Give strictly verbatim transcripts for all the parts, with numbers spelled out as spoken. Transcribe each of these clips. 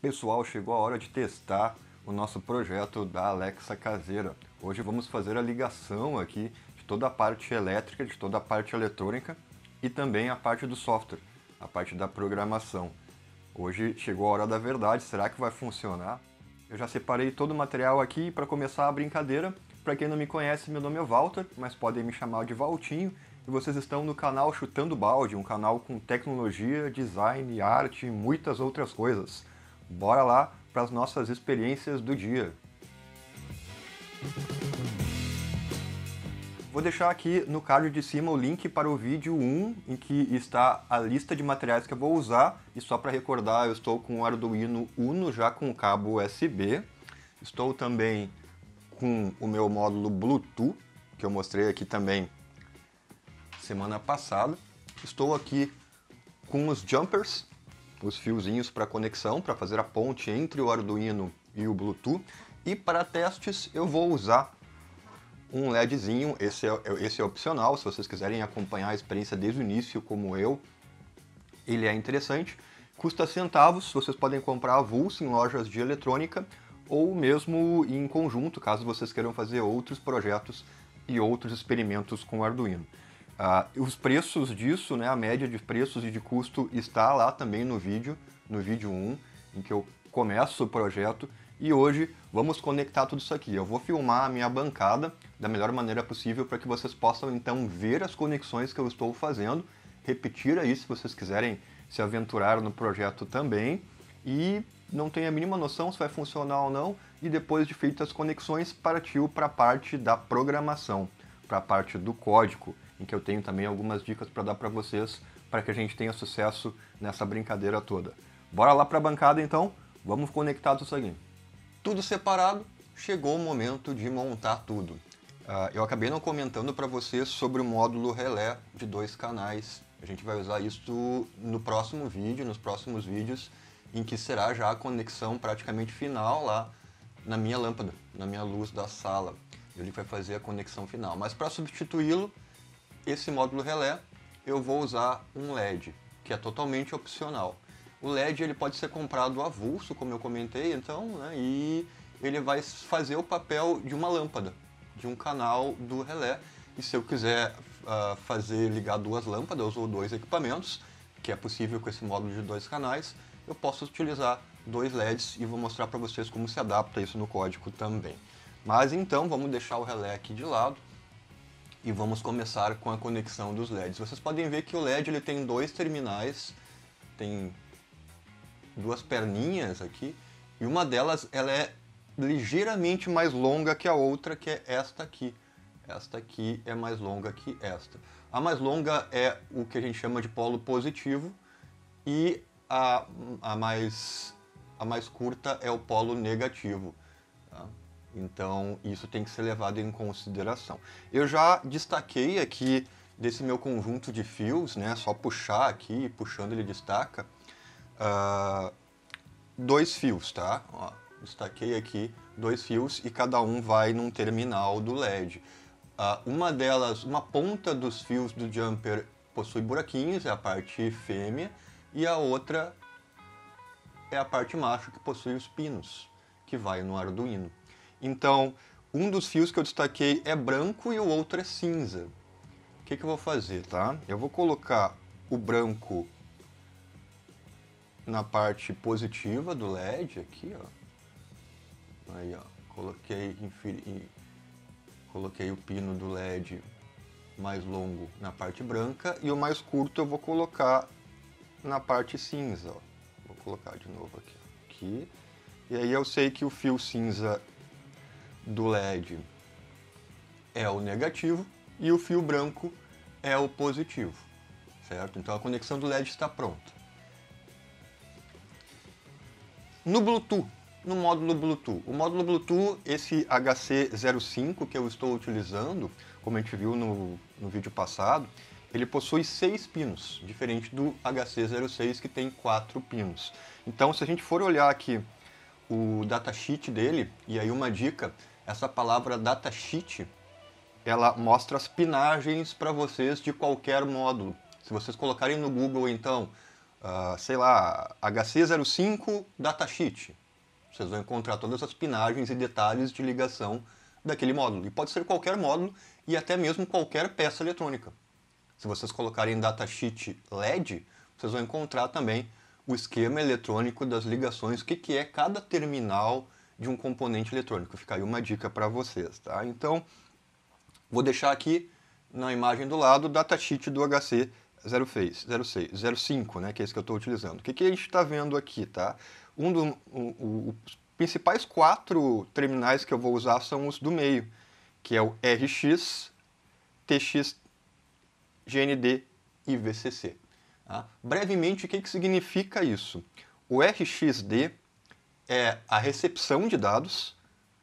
Pessoal, chegou a hora de testar o nosso projeto da Alexa caseira. Hoje vamos fazer a ligação aqui de toda a parte elétrica, de toda a parte eletrônica e também a parte do software, a parte da programação. Hoje chegou a hora da verdade, será que vai funcionar? Eu já separei todo o material aqui para começar a brincadeira. Para quem não me conhece, meu nome é Walter, mas podem me chamar de Valtinho. E vocês estão no canal Chutando Balde, um canal com tecnologia, design, arte e muitas outras coisas. Bora lá para as nossas experiências do dia. Vou deixar aqui no card de cima o link para o vídeo um, em que está a lista de materiais que eu vou usar. E só para recordar, eu estou com o Arduino Uno já com cabo U S B. Estou também com o meu módulo Bluetooth, que eu mostrei aqui também semana passada. Estou aqui com os jumpers, os fiozinhos para conexão, para fazer a ponte entre o Arduino e o Bluetooth. E para testes eu vou usar um LEDzinho, esse é, esse é opcional, se vocês quiserem acompanhar a experiência desde o início, como eu, ele é interessante. Custa centavos, vocês podem comprar avulso em lojas de eletrônica ou mesmo em conjunto, caso vocês queiram fazer outros projetos e outros experimentos com o Arduino. Uh, os preços disso, né, a média de preços e de custo está lá também no vídeo, no vídeo um, em que eu começo o projeto. E hoje vamos conectar tudo isso aqui. Eu vou filmar a minha bancada da melhor maneira possível para que vocês possam então ver as conexões que eu estou fazendo, repetir aí se vocês quiserem se aventurar no projeto também, e não tenho a mínima noção se vai funcionar ou não, e depois de feitas as conexões, partiu para a parte da programação, para a parte do código, em que eu tenho também algumas dicas para dar para vocês, para que a gente tenha sucesso nessa brincadeira toda. Bora lá para a bancada então, vamos conectar tudo isso aqui. Tudo separado, chegou o momento de montar tudo. Uh, eu acabei não comentando para vocês sobre o módulo relé de dois canais. A gente vai usar isso no próximo vídeo, nos próximos vídeos, em que será já a conexão praticamente final lá na minha lâmpada, na minha luz da sala. Ele vai fazer a conexão final. Mas para substituí-lo, esse módulo relé, eu vou usar um L E D, que é totalmente opcional. O L E D ele pode ser comprado avulso, como eu comentei, então, né, e ele vai fazer o papel de uma lâmpada, de um canal do relé. E se eu quiser uh, fazer ligar duas lâmpadas ou dois equipamentos, que é possível com esse módulo de dois canais, eu posso utilizar dois L E Ds e vou mostrar para vocês como se adapta isso no código também. Mas então, vamos deixar o relé aqui de lado e vamos começar com a conexão dos L E Ds. Vocês podem ver que o L E D ele tem dois terminais, tem duas perninhas aqui, e uma delas ela é ligeiramente mais longa que a outra, que é esta aqui. Esta aqui é mais longa que esta. A mais longa é o que a gente chama de polo positivo, e a, a, mais, a mais curta é o polo negativo. Tá? Então, isso tem que ser levado em consideração. Eu já destaquei aqui desse meu conjunto de fios, né? Só puxar aqui, puxando ele destaca, uh, dois fios, tá? Ó, destaquei aqui dois fios e cada um vai num terminal do L E D. Uh, uma delas, uma ponta dos fios do jumper possui buraquinhos, é a parte fêmea, e a outra é a parte macho, que possui os pinos, que vai no Arduino. Então, um dos fios que eu destaquei é branco e o outro é cinza. O que, que eu vou fazer, tá? Eu vou colocar o branco na parte positiva do L E D, aqui, ó. Aí, ó, coloquei, inferi... coloquei o pino do L E D mais longo na parte branca, e o mais curto eu vou colocar na parte cinza, ó. Vou colocar de novo aqui, aqui. E aí eu sei que o fio cinza do L E D é o negativo e o fio branco é o positivo, certo? Então a conexão do L E D está pronta. No Bluetooth, no módulo Bluetooth. O módulo Bluetooth, esse H C zero cinco que eu estou utilizando, como a gente viu no, no vídeo passado, ele possui seis pinos, diferente do H C zero seis que tem quatro pinos. Então, se a gente for olhar aqui o datasheet dele, e aí uma dica, essa palavra datasheet, ela mostra as pinagens para vocês de qualquer módulo. Se vocês colocarem no Google, então, uh, sei lá, H C zero cinco datasheet. Vocês vão encontrar todas as pinagens e detalhes de ligação daquele módulo. E pode ser qualquer módulo e até mesmo qualquer peça eletrônica. Se vocês colocarem datasheet L E D, vocês vão encontrar também o esquema eletrônico das ligações, o que, que é cada terminal de um componente eletrônico. Fica aí uma dica para vocês, tá? Então, vou deixar aqui na imagem do lado o datasheet do H C zero seis, zero cinco, né, que é esse que eu estou utilizando. O que, que a gente está vendo aqui, tá? Um do, o, os principais quatro terminais que eu vou usar são os do meio, que é o R X, T X, G N D e V C C. Tá? Brevemente, o que, que significa isso? O R X D é a recepção de dados,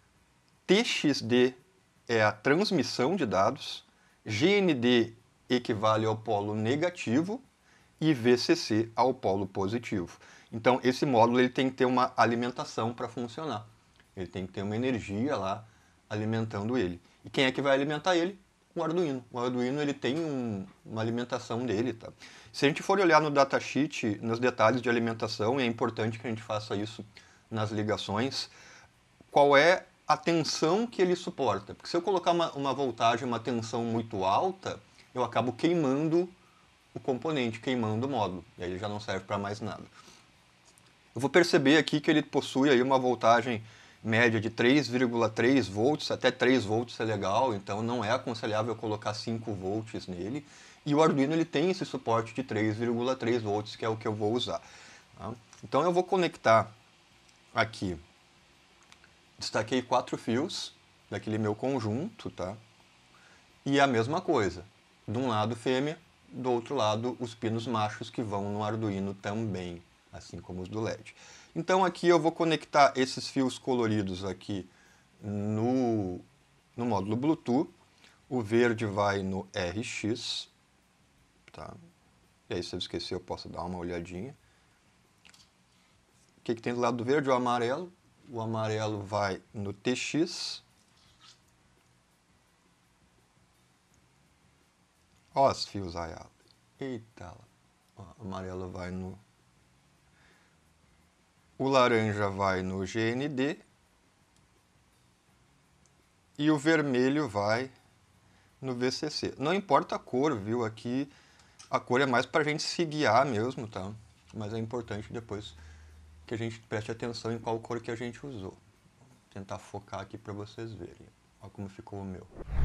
T X D é a transmissão de dados, G N D equivale ao polo negativo e V C C ao polo positivo. Então, esse módulo ele tem que ter uma alimentação para funcionar. Ele tem que ter uma energia lá alimentando ele. E quem é que vai alimentar ele? O Arduino. O Arduino ele tem um, uma alimentação dele. Tá? Se a gente for olhar no datasheet, nos detalhes de alimentação, e é importante que a gente faça isso nas ligações, qual é a tensão que ele suporta. Porque se eu colocar uma, uma voltagem, uma tensão muito alta, eu acabo queimando o componente, queimando o módulo. E aí ele já não serve para mais nada. Eu vou perceber aqui que ele possui aí uma voltagem média de três vírgula três volts, até três volts é legal, então não é aconselhável colocar cinco volts nele. E o Arduino ele tem esse suporte de três vírgula três volts, que é o que eu vou usar. Tá? Então eu vou conectar aqui, destaquei quatro fios daquele meu conjunto, tá? E a mesma coisa, de um lado fêmea, do outro lado os pinos machos que vão no Arduino também, assim como os do L E D. Então aqui eu vou conectar esses fios coloridos aqui no, no módulo Bluetooth. O verde vai no R X. Tá? E aí se eu esquecer eu posso dar uma olhadinha. O que, que tem do lado do verde? O amarelo. O amarelo vai no T X. Ó os fios aiados. Eita! O amarelo vai no... O laranja vai no G N D. E o vermelho vai no V C C. Não importa a cor, viu? Aqui a cor é mais para a gente se guiar mesmo, tá? Mas é importante depois que a gente preste atenção em qual cor que a gente usou. Vou tentar focar aqui para vocês verem. Olha como ficou o meu.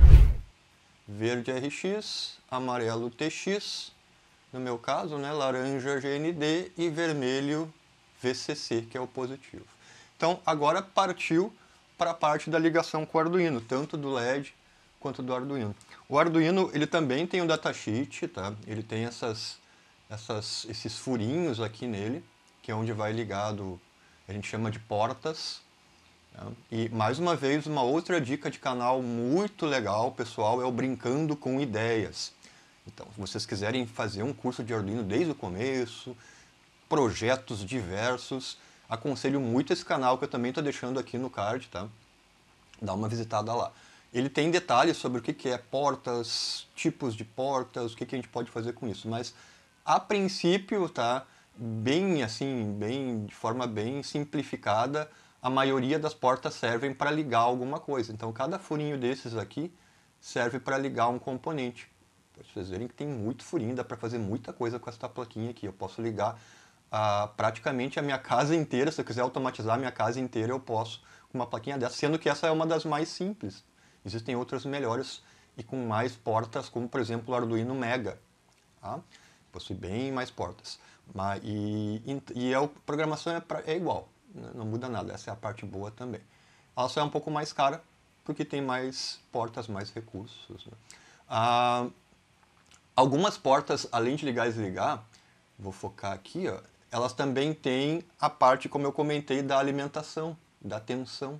Verde R X, amarelo T X, no meu caso, né? Laranja G N D e vermelho V C C, que é o positivo. Então, agora partiu para a parte da ligação com o Arduino, tanto do L E D quanto do Arduino. O Arduino ele também tem o datasheet, tá? Ele tem essas, essas, esses furinhos aqui nele, que é onde vai ligado, a gente chama de portas. Tá? E, mais uma vez, uma outra dica de canal muito legal, pessoal, é o Brincando com Ideias. Então, se vocês quiserem fazer um curso de Arduino desde o começo, projetos diversos, aconselho muito esse canal que eu também estou deixando aqui no card, tá? Dá uma visitada lá. Ele tem detalhes sobre o que é portas, tipos de portas, o que a gente pode fazer com isso, mas a princípio, tá? Bem assim, bem, de forma bem simplificada, a maioria das portas servem para ligar alguma coisa. Então cada furinho desses aqui serve para ligar um componente. Para vocês verem que tem muito furinho, dá para fazer muita coisa com essa plaquinha aqui. Eu posso ligar Uh, praticamente a minha casa inteira. Se eu quiser automatizar a minha casa inteira, eu posso com uma plaquinha dessa, sendo que essa é uma das mais simples. Existem outras melhores e com mais portas, como por exemplo o Arduino Mega. Tá? Possui bem mais portas. Mas, e, e a programação é, pra, é igual, né? Não muda nada, essa é a parte boa também. Ela só é um pouco mais cara, porque tem mais portas, mais recursos. Né? Uh, algumas portas, além de ligar e desligar, vou focar aqui, ó, elas também têm a parte, como eu comentei, da alimentação, da tensão.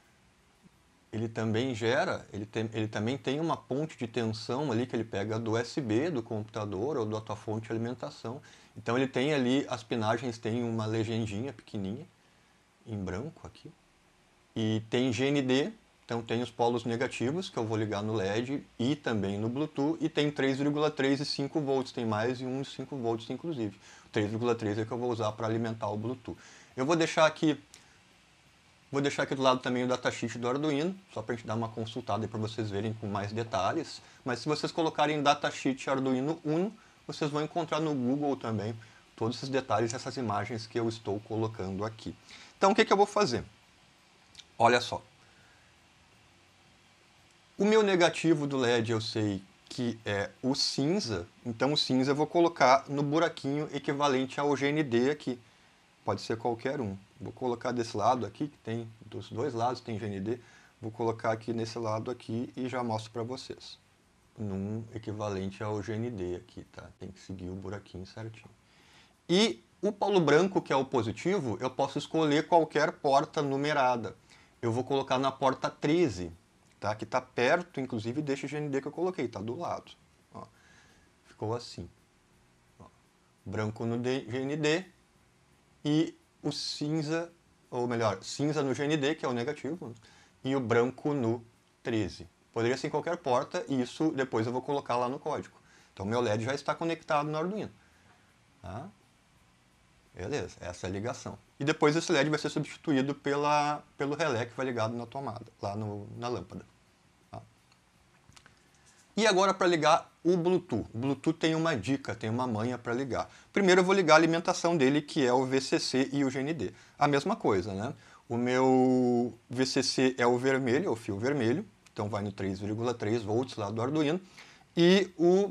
Ele também gera, ele, tem, ele também tem uma ponte de tensão ali que ele pega do U S B, do computador ou da tua fonte de alimentação. Então ele tem ali, as pinagens têm uma legendinha pequenininha, em branco aqui. E tem G N D, então tem os polos negativos, que eu vou ligar no L E D e também no Bluetooth. E tem três vírgula três e cinco volts, tem mais e um e cinco volts inclusive. três vírgula três é que eu vou usar para alimentar o Bluetooth. Eu vou deixar aqui, vou deixar aqui do lado também o datasheet do Arduino, só para a gente dar uma consultada para vocês verem com mais detalhes. Mas se vocês colocarem datasheet Arduino Uno, vocês vão encontrar no Google também todos esses detalhes, essas imagens que eu estou colocando aqui. Então o que, que eu vou fazer? Olha só. O meu negativo do L E D eu sei que é o cinza, então o cinza eu vou colocar no buraquinho equivalente ao G N D aqui. Pode ser qualquer um. Vou colocar desse lado aqui, que tem dos dois lados tem G N D. Vou colocar aqui nesse lado aqui e já mostro para vocês. Num equivalente ao G N D aqui, tá? Tem que seguir o buraquinho certinho. E o polo branco, que é o positivo, eu posso escolher qualquer porta numerada. Eu vou colocar na porta treze. Tá? Que está perto, inclusive, desse G N D que eu coloquei, está do lado. Ó. Ficou assim. Ó. Branco no G N D e o cinza, ou melhor, cinza no G N D, que é o negativo, e o branco no treze. Poderia ser em qualquer porta, e isso depois eu vou colocar lá no código. Então, meu L E D já está conectado no Arduino. Tá? Beleza, essa é a ligação. E depois esse L E D vai ser substituído pela, pelo relé que vai ligado na tomada, lá no, na lâmpada. Tá? E agora para ligar o Bluetooth. O Bluetooth tem uma dica, tem uma manha para ligar. Primeiro eu vou ligar a alimentação dele, que é o V C C e o G N D. A mesma coisa, né? O meu V C C é o vermelho, é o fio vermelho, então vai no três vírgula três volts lá do Arduino. E o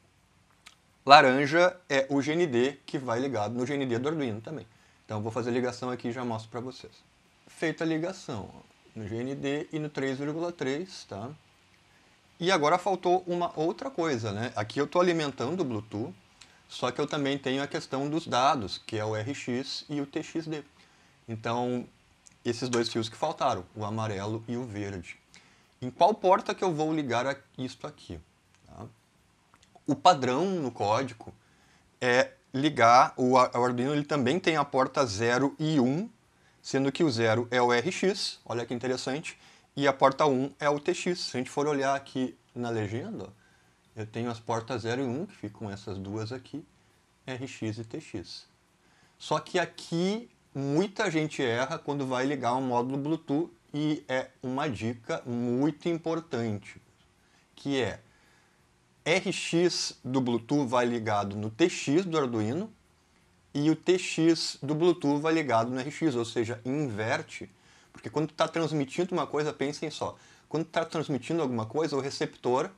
laranja é o G N D, que vai ligado no G N D do Arduino também. Então eu vou fazer a ligação aqui e já mostro para vocês. Feita a ligação, ó, no G N D e no três vírgula três, tá? E agora faltou uma outra coisa, né? Aqui eu estou alimentando o Bluetooth, só que eu também tenho a questão dos dados, que é o R X e o T X D. Então, esses dois fios que faltaram, o amarelo e o verde. Em qual porta que eu vou ligar isto aqui? Tá? O padrão no código é ligar, o Arduino ele também tem a porta zero e um, sendo que o zero é o R X, olha que interessante, e a porta um é o T X. Se a gente for olhar aqui na legenda, eu tenho as portas zero e um, que ficam essas duas aqui, R X e T X. Só que aqui muita gente erra quando vai ligar um módulo Bluetooth, e é uma dica muito importante, que é R X do Bluetooth vai ligado no T X do Arduino e o T X do Bluetooth vai ligado no R X, ou seja, inverte. Porque quando tu está transmitindo uma coisa, pensem só, quando tu está transmitindo alguma coisa, o receptor,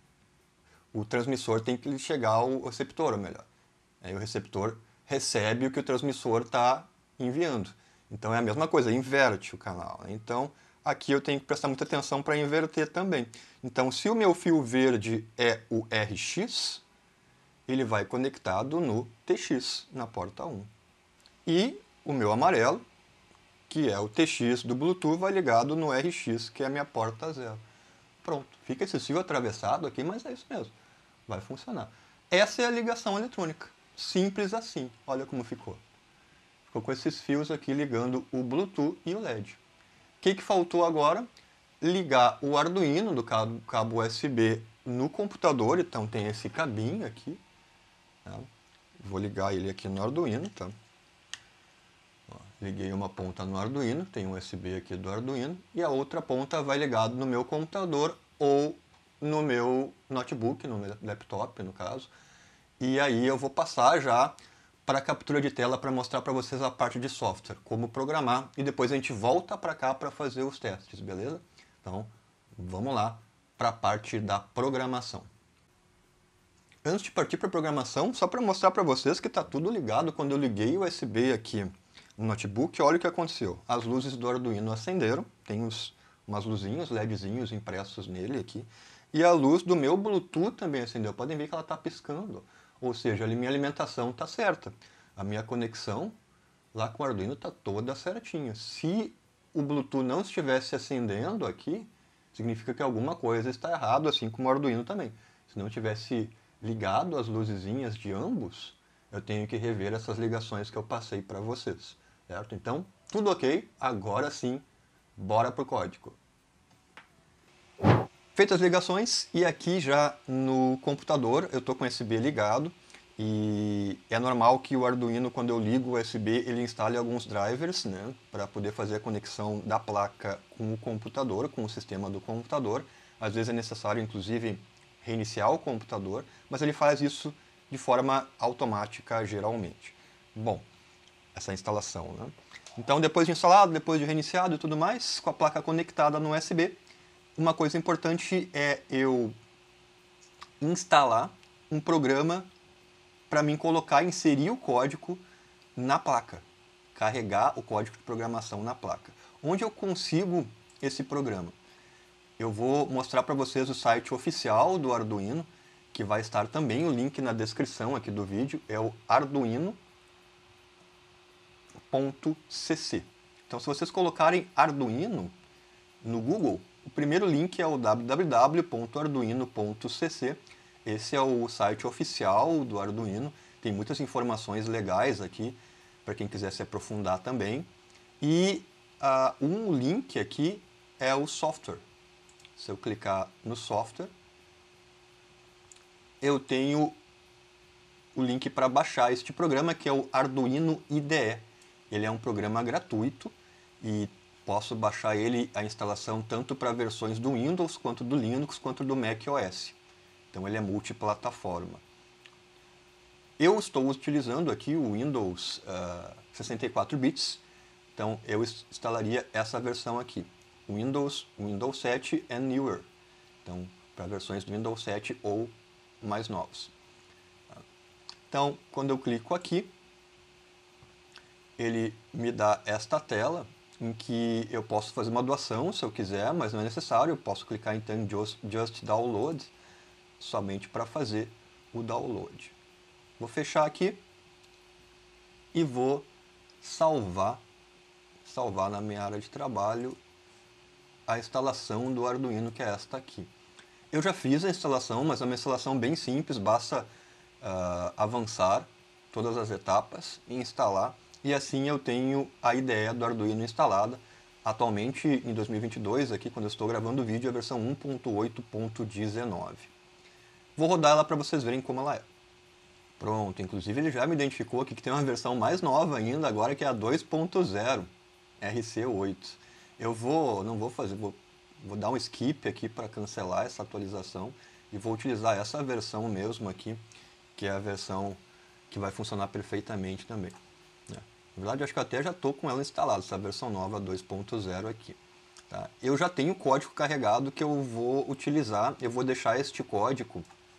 o transmissor tem que chegar ao receptor, ou melhor. Aí o receptor recebe o que o transmissor está enviando. Então é a mesma coisa, inverte o canal. Então aqui eu tenho que prestar muita atenção para inverter também. Então, se o meu fio verde é o R X, ele vai conectado no T X, na porta um. E o meu amarelo, que é o T X do Bluetooth, vai ligado no R X, que é a minha porta zero. Pronto, fica esse fio atravessado aqui, mas é isso mesmo, vai funcionar. Essa é a ligação eletrônica, simples assim, olha como ficou. Ficou com esses fios aqui ligando o Bluetooth e o L E D. O que, que faltou agora? Ligar o Arduino do cabo, cabo U S B no computador, então tem esse cabinho aqui. Tá? Vou ligar ele aqui no Arduino, tá? Ó, liguei uma ponta no Arduino, tem um U S B aqui do Arduino, e a outra ponta vai ligado no meu computador ou no meu notebook, no meu laptop, no caso. E aí eu vou passar já para a captura de tela para mostrar para vocês a parte de software, como programar, e depois a gente volta para cá para fazer os testes, beleza? Então, vamos lá para a parte da programação. Antes de partir para a programação, só para mostrar para vocês que está tudo ligado, quando eu liguei o U S B aqui no notebook, olha o que aconteceu. As luzes do Arduino acenderam, tem uns, umas luzinhas, LEDzinhos impressos nele aqui, e a luz do meu Bluetooth também acendeu. Podem ver que ela está piscando. Ou seja, a minha alimentação está certa. A minha conexão lá com o Arduino está toda certinha. Se o Bluetooth não estivesse acendendo aqui, significa que alguma coisa está errada, assim como o Arduino também. Se não tivesse ligado as luzezinhas de ambos, eu tenho que rever essas ligações que eu passei para vocês. Certo? Então, tudo ok. Agora sim, bora para o código. Feitas as ligações, e aqui já no computador eu estou com o U S B ligado, E é normal que o Arduino, quando eu ligo o U S B, ele instale alguns drivers, né, para poder fazer a conexão da placa com o computador, com o sistema do computador. Às vezes é necessário, inclusive, reiniciar o computador, mas ele faz isso de forma automática, geralmente. Bom, essa instalação, né? Então, depois de instalado, depois de reiniciado e tudo mais, com a placa conectada no U S B, uma coisa importante é eu instalar um programa para mim colocar, inserir o código na placa, carregar o código de programação na placa. Onde eu consigo esse programa? Eu vou mostrar para vocês o site oficial do Arduino, que vai estar também o link na descrição aqui do vídeo, é o arduino ponto c c. Então, se vocês colocarem Arduino no Google, o primeiro link é o w w w ponto arduino ponto c c. Esse é o site oficial do Arduino. Tem muitas informações legais aqui para quem quiser se aprofundar também. E uh, um link aqui é o software. Se eu clicar no software, eu tenho o link para baixar este programa, que é o Arduino I D E. Ele é um programa gratuito e posso baixar ele, a instalação, tanto para versões do Windows, quanto do Linux, quanto do macOS. Então ele é multiplataforma. Eu estou utilizando aqui o Windows uh, sessenta e quatro bits, então eu instalaria essa versão aqui, Windows, Windows sete and newer, então para versões do Windows sete ou mais novos. Então, quando eu clico aqui, ele me dá esta tela, em que eu posso fazer uma doação se eu quiser, mas não é necessário, eu posso clicar então em Just, Just Download, somente para fazer o download. Vou fechar aqui e vou salvar, salvar na minha área de trabalho a instalação do Arduino, que é esta aqui. Eu já fiz a instalação, mas é uma instalação bem simples, basta uh, avançar todas as etapas e instalar, e assim eu tenho a ideia do Arduino instalada. Atualmente, em dois mil e vinte e dois, aqui quando eu estou gravando o vídeo, é a versão um ponto oito ponto dezenove. Vou rodar ela para vocês verem como ela é. Pronto, inclusive ele já me identificou aqui que tem uma versão mais nova ainda, agora que é a dois ponto zero, R C oito. Eu vou, não vou fazer, vou, vou dar um skip aqui para cancelar essa atualização e vou utilizar essa versão mesmo aqui, que é a versão que vai funcionar perfeitamente também. Né? Na verdade, eu acho que eu até já estou com ela instalada, essa versão nova dois ponto zero aqui. Tá? Eu já tenho o código carregado que eu vou utilizar, eu vou deixar este código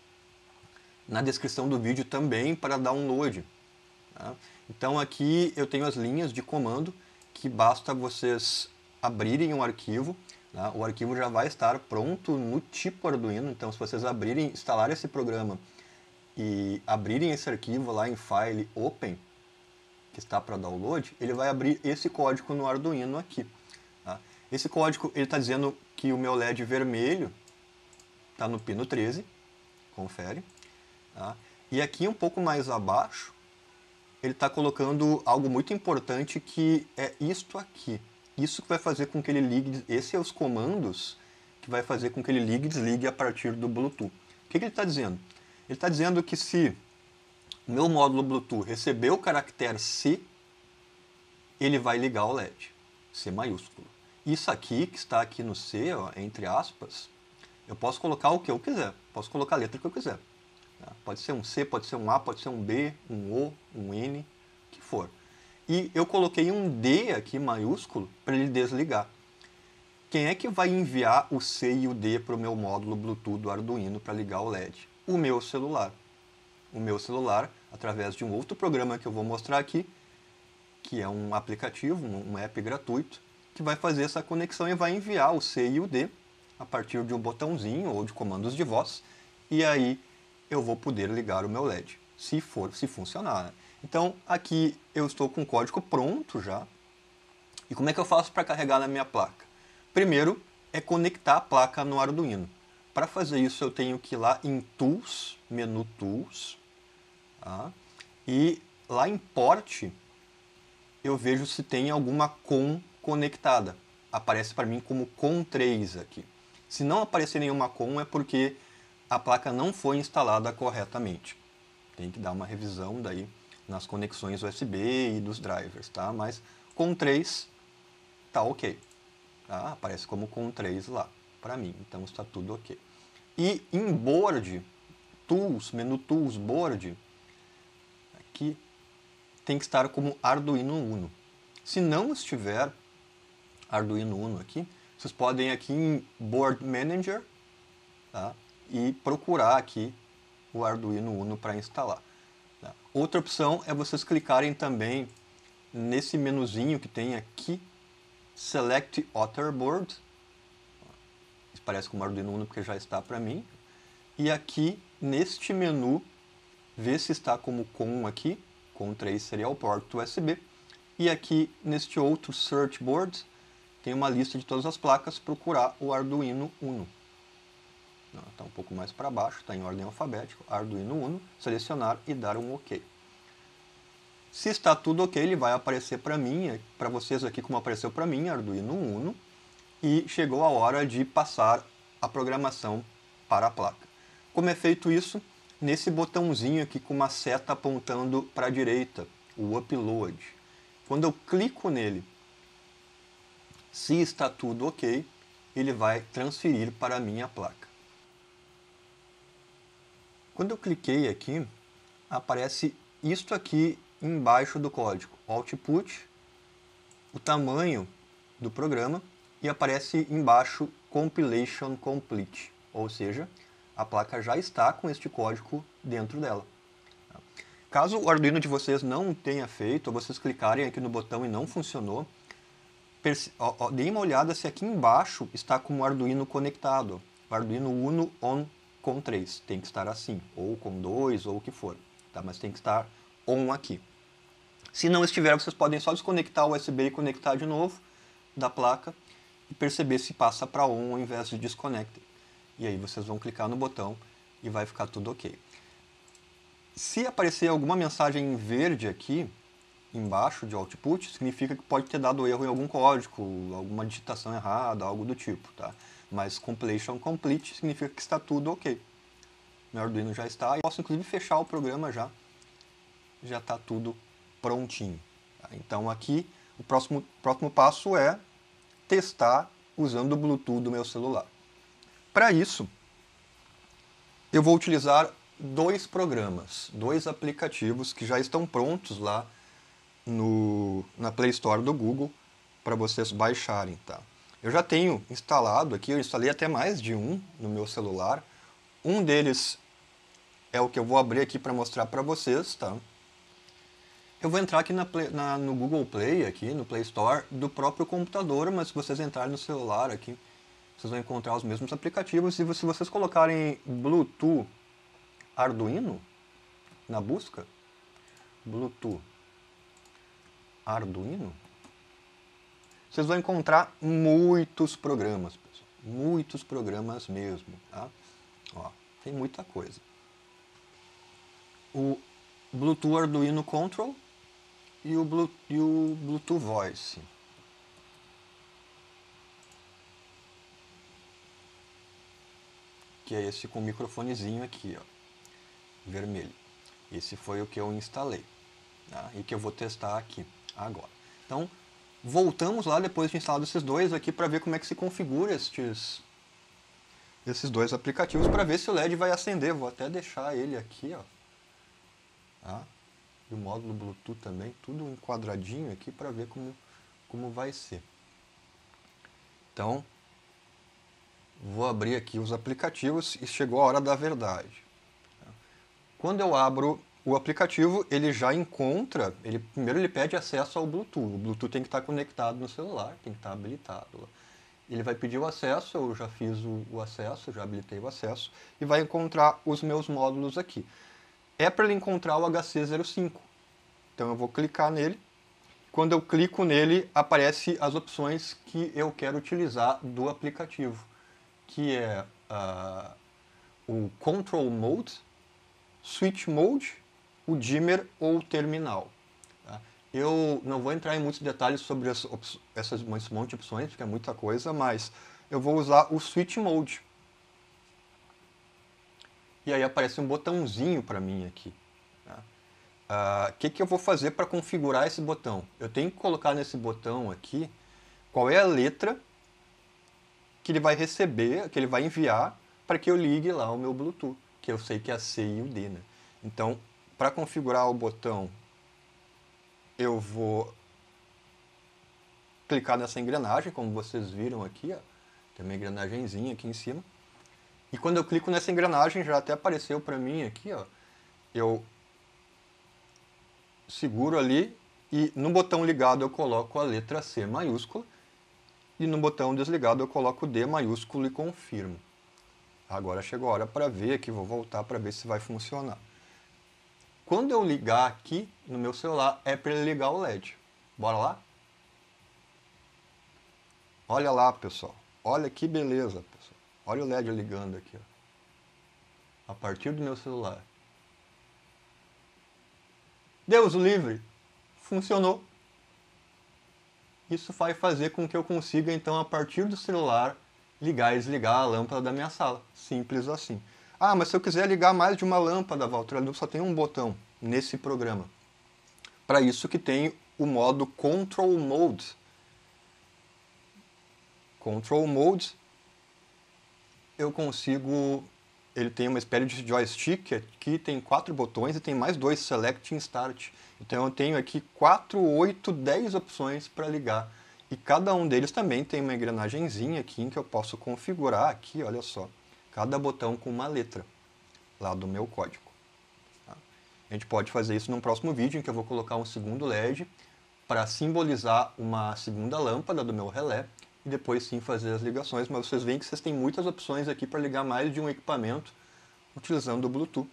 na descrição do vídeo também para download. Tá? Então aqui eu tenho as linhas de comando que basta vocês abrirem um arquivo. Tá? O arquivo já vai estar pronto no tipo Arduino, então se vocês abrirem, instalarem esse programa e abrirem esse arquivo lá em File Open, que está para download, ele vai abrir esse código no Arduino aqui. Tá? Esse código está dizendo que o meu L E D vermelho está no pino treze, confere. Tá? E aqui um pouco mais abaixo, ele está colocando algo muito importante, que é isto aqui. Isso que vai fazer com que ele ligue, esses são os comandos que vai fazer com que ele ligue e desligue a partir do Bluetooth. O que, que ele está dizendo? Ele está dizendo que se o meu módulo Bluetooth receber o caractere C, ele vai ligar o L E D, C maiúsculo. Isso aqui, que está aqui no C, ó, entre aspas, eu posso colocar o que eu quiser, posso colocar a letra que eu quiser. Pode ser um C, pode ser um A, pode ser um B, um O, um N, o que for. E eu coloquei um D aqui maiúsculo para ele desligar. Quem é que vai enviar o C e o D para o meu módulo Bluetooth do Arduino para ligar o L E D? O meu celular. O meu celular, através de um outro programa que eu vou mostrar aqui, que é um aplicativo, um app gratuito, que vai fazer essa conexão e vai enviar o C e o D a partir de um botãozinho ou de comandos de voz, e aí eu vou poder ligar o meu L E D, se for, se funcionar. Né? Então, aqui eu estou com o código pronto já. E como é que eu faço para carregar na minha placa? Primeiro, é conectar a placa no Arduino. Para fazer isso, eu tenho que ir lá em Tools, menu Tools, tá? E lá em Port, eu vejo se tem alguma COM conectada. Aparece para mim como COM três aqui. Se não aparecer nenhuma COM, é porque a placa não foi instalada corretamente. Tem que dar uma revisão daí nas conexões U S B e dos drivers, tá? Mas com três tá ok. Tá? Aparece como com três lá para mim, então está tudo ok. E em Board, Tools, menu Tools, Board, aqui tem que estar como Arduino Uno. Se não estiver Arduino Uno aqui, vocês podem aqui em Board Manager, tá? E procurar aqui o Arduino Uno para instalar. Tá? Outra opção é vocês clicarem também nesse menuzinho que tem aqui, Select Other Board. Isso parece como Arduino Uno porque já está para mim. E aqui, neste menu, ver se está como COM aqui, COM três seria o porto U S B. E aqui, neste outro Search Board, tem uma lista de todas as placas, procurar o Arduino Uno. Está um pouco mais para baixo, está em ordem alfabética, Arduino Uno, selecionar e dar um OK. Se está tudo ok, ele vai aparecer para mim, para vocês aqui como apareceu para mim, Arduino Uno, e chegou a hora de passar a programação para a placa. Como é feito isso? Nesse botãozinho aqui com uma seta apontando para a direita, o Upload. Quando eu clico nele, se está tudo ok, ele vai transferir para a minha placa. Quando eu cliquei aqui, aparece isto aqui embaixo do código, Output, o tamanho do programa, e aparece embaixo Compilation Complete, ou seja, a placa já está com este código dentro dela. Caso o Arduino de vocês não tenha feito, ou vocês clicarem aqui no botão e não funcionou, deem uma olhada se aqui embaixo está com o Arduino conectado, o Arduino Uno on com três, tem que estar assim, ou com dois, ou o que for, tá? Mas tem que estar on aqui. Se não estiver, vocês podem só desconectar o U S B e conectar de novo da placa e perceber se passa para on ao invés de disconnect. E aí vocês vão clicar no botão e vai ficar tudo ok. Se aparecer alguma mensagem verde aqui, embaixo de output, significa que pode ter dado erro em algum código, alguma digitação errada, algo do tipo, tá? Mas compilation complete significa que está tudo ok. Meu Arduino já está, e posso inclusive fechar o programa já. Já está tudo prontinho. Tá? Então aqui, o próximo, próximo passo é testar usando o Bluetooth do meu celular. Para isso, eu vou utilizar dois programas, dois aplicativos que já estão prontos lá no, na Play Store do Google para vocês baixarem, tá? Eu já tenho instalado aqui, eu instalei até mais de um no meu celular. Um deles é o que eu vou abrir aqui para mostrar para vocês, tá? Eu vou entrar aqui na Play, na, no Google Play, aqui no Play Store do próprio computador, mas se vocês entrarem no celular aqui, vocês vão encontrar os mesmos aplicativos. E se vocês colocarem Bluetooth Arduino na busca, Bluetooth Arduino, vocês vão encontrar muitos programas, pessoal. Muitos programas mesmo, tá? Ó, tem muita coisa. O Bluetooth Arduino Control e o, Bluetooth, e o Bluetooth Voice. Que é esse com o microfonezinho aqui, ó, vermelho. Esse foi o que eu instalei, tá? E que eu vou testar aqui agora. Então, voltamos lá depois de instalado esses dois aqui para ver como é que se configura estes, esses dois aplicativos, para ver se o L E D vai acender. Vou até deixar ele aqui, ó. Tá? E o módulo Bluetooth também, tudo enquadradinho aqui para ver como, como vai ser. Então, vou abrir aqui os aplicativos e chegou a hora da verdade. Quando eu abro o aplicativo, ele já encontra, ele, primeiro ele pede acesso ao Bluetooth. O Bluetooth tem que estar conectado no celular, tem que estar habilitado. Ele vai pedir o acesso, eu já fiz o, o acesso, já habilitei o acesso, e vai encontrar os meus módulos aqui. É para ele encontrar o H C zero cinco. Então eu vou clicar nele. Quando eu clico nele, aparecem as opções que eu quero utilizar do aplicativo, que é uh, o Control Mode, Switch Mode, o dimmer ou o terminal. Tá? Eu não vou entrar em muitos detalhes sobre as, essas, esse monte de opções, porque é muita coisa, mas eu vou usar o Switch Mode. E aí aparece um botãozinho para mim aqui. O uh, que, que eu vou fazer para configurar esse botão? Eu tenho que colocar nesse botão aqui qual é a letra que ele vai receber, que ele vai enviar para que eu ligue lá o meu Bluetooth, que eu sei que é a C e o D, né? Então, para configurar o botão, eu vou clicar nessa engrenagem, como vocês viram aqui, ó. Tem uma engrenagemzinha aqui em cima. E quando eu clico nessa engrenagem, já até apareceu para mim aqui, ó. Eu seguro ali e no botão ligado eu coloco a letra C maiúscula e no botão desligado eu coloco D maiúsculo e confirmo. Agora chegou a hora para ver aqui, vou voltar para ver se vai funcionar. Quando eu ligar aqui no meu celular, é para ele ligar o L E D. Bora lá? Olha lá, pessoal. Olha que beleza, pessoal. Olha o L E D ligando aqui, ó. A partir do meu celular. Deus o livre! Funcionou. Isso vai fazer com que eu consiga, então, a partir do celular, ligar e desligar a lâmpada da minha sala. Simples assim. Ah, mas se eu quiser ligar mais de uma lâmpada, Walter, eu só tem um botão nesse programa. Para isso que tem o modo Control Mode. Control Mode, eu consigo... Ele tem uma espécie de joystick, aqui tem quatro botões e tem mais dois, Select e Start. Então eu tenho aqui quatro, oito, dez opções para ligar. E cada um deles também tem uma engrenagemzinha aqui em que eu posso configurar aqui, olha só, cada botão com uma letra lá do meu código. Tá? A gente pode fazer isso num próximo vídeo em que eu vou colocar um segundo L E D para simbolizar uma segunda lâmpada do meu relé e depois sim fazer as ligações, mas vocês veem que vocês têm muitas opções aqui para ligar mais de um equipamento utilizando o Bluetooth.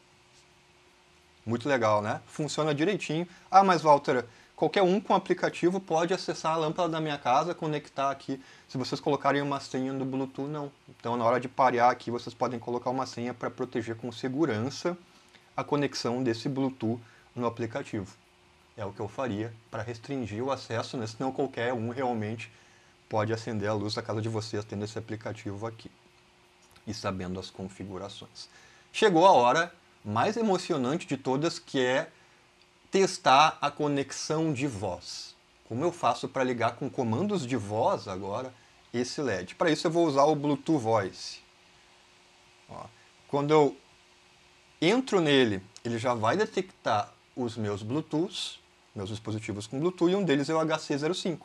Muito legal, né? Funciona direitinho. Ah, mas Walter, qualquer um com aplicativo pode acessar a lâmpada da minha casa, conectar aqui. Se vocês colocarem uma senha no Bluetooth, não. Então, na hora de parear aqui, vocês podem colocar uma senha para proteger com segurança a conexão desse Bluetooth no aplicativo. É o que eu faria para restringir o acesso, né? Senão qualquer um realmente pode acender a luz da casa de vocês tendo esse aplicativo aqui e sabendo as configurações. Chegou a hora mais emocionante de todas, que é testar a conexão de voz. Como eu faço para ligar com comandos de voz agora esse L E D? Para isso eu vou usar o Bluetooth Voice. Ó, quando eu entro nele, ele já vai detectar os meus Bluetooths, meus dispositivos com Bluetooth, e um deles é o H C zero cinco.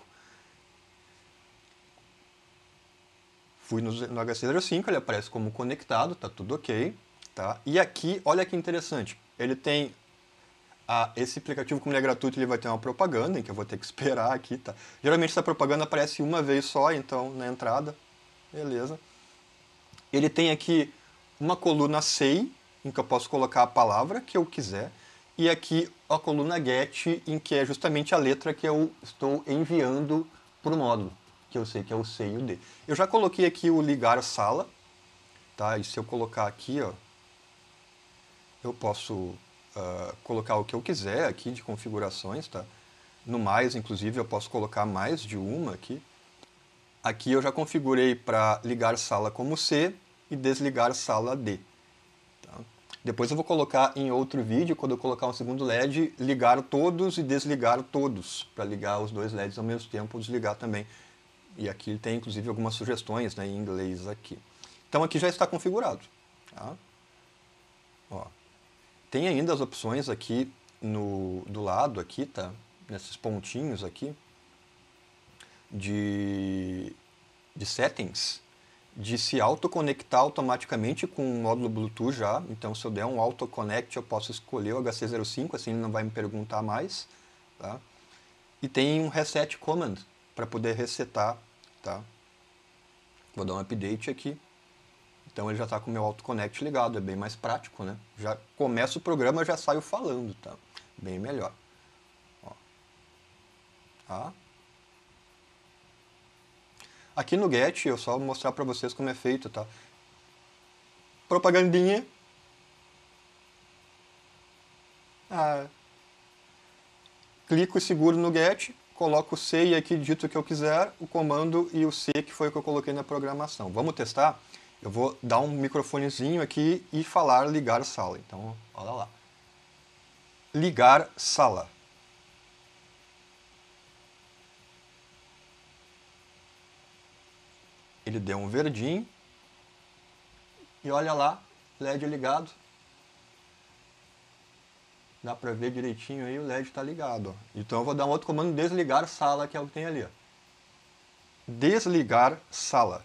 Fui no, no H C zero cinco, ele aparece como conectado, tá tudo ok. Tá? E aqui, olha que interessante, ele tem, ah, esse aplicativo, como ele é gratuito, ele vai ter uma propaganda, em que eu vou ter que esperar aqui. Tá? Geralmente essa propaganda aparece uma vez só, então, na entrada. Beleza. Ele tem aqui uma coluna Say, em que eu posso colocar a palavra que eu quiser, e aqui a coluna Get, em que é justamente a letra que eu estou enviando para o módulo, que eu sei que é o C e o D. Eu já coloquei aqui o ligar sala, tá? E se eu colocar aqui, ó, eu posso uh, colocar o que eu quiser aqui de configurações, tá? No mais, inclusive, eu posso colocar mais de uma aqui. Aqui eu já configurei para ligar sala como C e desligar sala D. Tá? Depois eu vou colocar em outro vídeo, quando eu colocar um segundo L E D, ligar todos e desligar todos, para ligar os dois L E Ds ao mesmo tempo, desligar também. E aqui tem, inclusive, algumas sugestões, né, em inglês aqui. Então aqui já está configurado. Tá? Ó. Tem ainda as opções aqui no, do lado, aqui, tá? Nesses pontinhos aqui, de, de settings, de se autoconectar automaticamente com o módulo Bluetooth já. Então, se eu der um autoconnect, eu posso escolher o H C zero cinco, assim ele não vai me perguntar mais. Tá? E tem um reset command, para poder resetar. Tá? Vou dar um update aqui. Então ele já está com o meu autoconnect ligado, é bem mais prático, né? Já começa o programa, já saio falando, tá? Bem melhor. Ó. Tá? Aqui no Get, eu só vou mostrar para vocês como é feito, tá? Propagandinha. Ah. Clico e seguro no Get, coloco o C e aqui digito o que eu quiser, o comando e o C que foi o que eu coloquei na programação. Vamos testar? Eu vou dar um microfonezinho aqui e falar ligar sala. Então, olha lá. ligar sala. Ele deu um verdinho. E olha lá, L E D ligado. Dá pra ver direitinho aí, o L E D está ligado. Ó. Então eu vou dar um outro comando, desligar sala, que é o que tem ali. Ó. Desligar sala.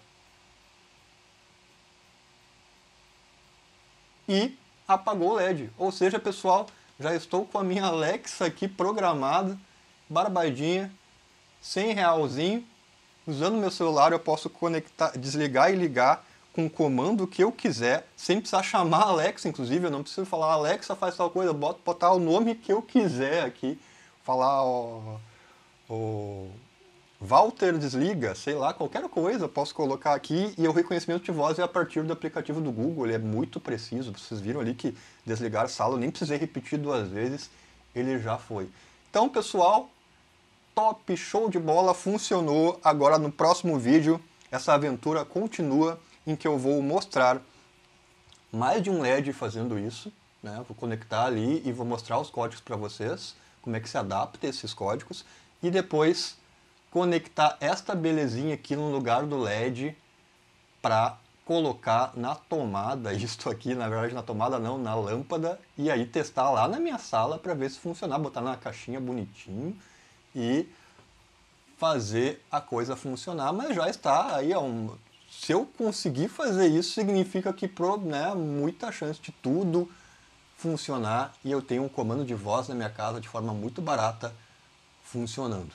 E apagou o L E D. Ou seja, pessoal, já estou com a minha Alexa aqui programada, barbadinha, cem realzinho. Usando meu celular eu posso conectar, desligar e ligar com o comando que eu quiser, sem precisar chamar a Alexa, inclusive. Eu não preciso falar, Alexa faz tal coisa, eu boto, botar o nome que eu quiser aqui. Falar, ó, ó, Walter desliga, sei lá, qualquer coisa eu posso colocar aqui, e o reconhecimento de voz é a partir do aplicativo do Google, ele é muito preciso. Vocês viram ali que desligar sala, eu nem precisei repetir duas vezes, ele já foi. Então, pessoal, top, show de bola, funcionou. Agora no próximo vídeo, essa aventura continua, em que eu vou mostrar mais de um L E D fazendo isso, né? Vou conectar ali e vou mostrar os códigos para vocês, como é que se adapta esses códigos, e depois conectar esta belezinha aqui no lugar do L E D para colocar na tomada, isto aqui, na verdade na tomada não, na lâmpada, e aí testar lá na minha sala para ver se funcionar, botar na caixinha bonitinho e fazer a coisa funcionar. Mas já está aí, ó, um... se eu conseguir fazer isso, significa que pro, né, muita chance de tudo funcionar, e eu tenho um comando de voz na minha casa de forma muito barata funcionando.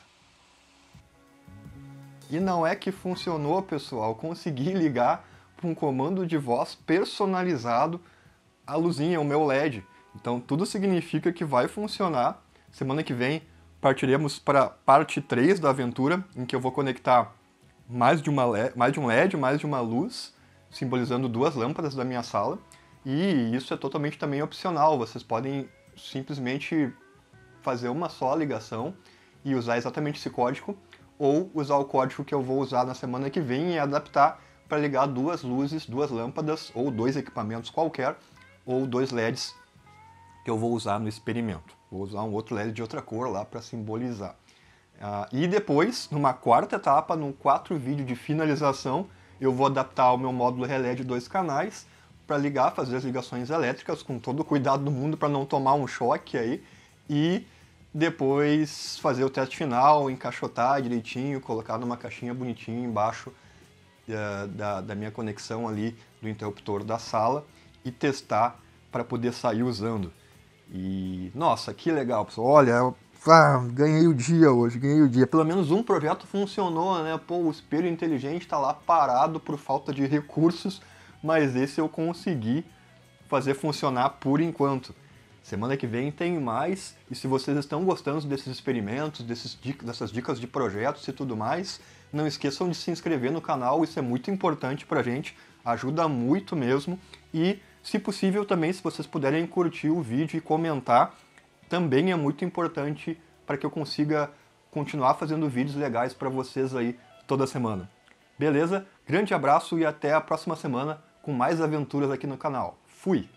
E não é que funcionou, pessoal, consegui ligar para um comando de voz personalizado a luzinha, o meu L E D. Então tudo significa que vai funcionar. Semana que vem partiremos para parte três da aventura, em que eu vou conectar mais de, uma L E D, mais de um L E D, mais de uma luz, simbolizando duas lâmpadas da minha sala. E isso é totalmente também opcional, vocês podem simplesmente fazer uma só ligação e usar exatamente esse código, ou usar o código que eu vou usar na semana que vem e adaptar para ligar duas luzes, duas lâmpadas, ou dois equipamentos qualquer, ou dois L E Ds que eu vou usar no experimento. Vou usar um outro L E D de outra cor lá para simbolizar. Uh, e depois, numa quarta etapa, num quatro vídeo de finalização, eu vou adaptar o meu módulo relé de dois canais para ligar, fazer as ligações elétricas com todo o cuidado do mundo para não tomar um choque aí, e depois fazer o teste final, encaixotar direitinho, colocar numa caixinha bonitinha embaixo uh, da, da minha conexão ali do interruptor da sala e testar para poder sair usando. E, nossa, que legal, pessoal. Olha, ah, ganhei o dia hoje, ganhei o dia. Pelo menos um projeto funcionou, né? Pô, o espelho inteligente está lá parado por falta de recursos, mas esse eu consegui fazer funcionar por enquanto. Semana que vem tem mais, e se vocês estão gostando desses experimentos, desses, dessas dicas de projetos e tudo mais, não esqueçam de se inscrever no canal, isso é muito importante pra gente, ajuda muito mesmo, e se possível também, se vocês puderem curtir o vídeo e comentar, também é muito importante para que eu consiga continuar fazendo vídeos legais para vocês aí toda semana. Beleza? Grande abraço e até a próxima semana com mais aventuras aqui no canal. Fui!